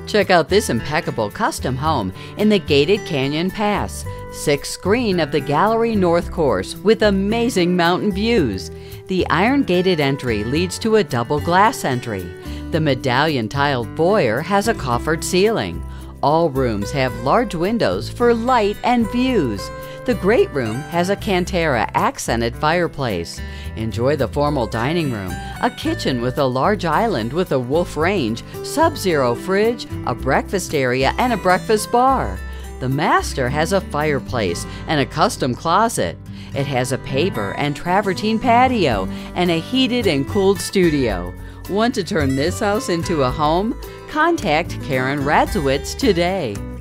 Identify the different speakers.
Speaker 1: Check out this impeccable custom home in the gated Canyon Pass, 6th screen of the Gallery North Course with amazing mountain views. The iron-gated entry leads to a double glass entry. The Medallion tiled foyer has a coffered ceiling. All rooms have large windows for light and views. The great room has a Cantera accented fireplace. Enjoy the formal dining room, a kitchen with a large island with a wolf range, sub-zero fridge, a breakfast area, and a breakfast bar. The master has a fireplace and a custom closet. It has a paver and travertine patio and a heated and cooled studio. Want to turn this house into a home? Contact Karin Radzewicz today.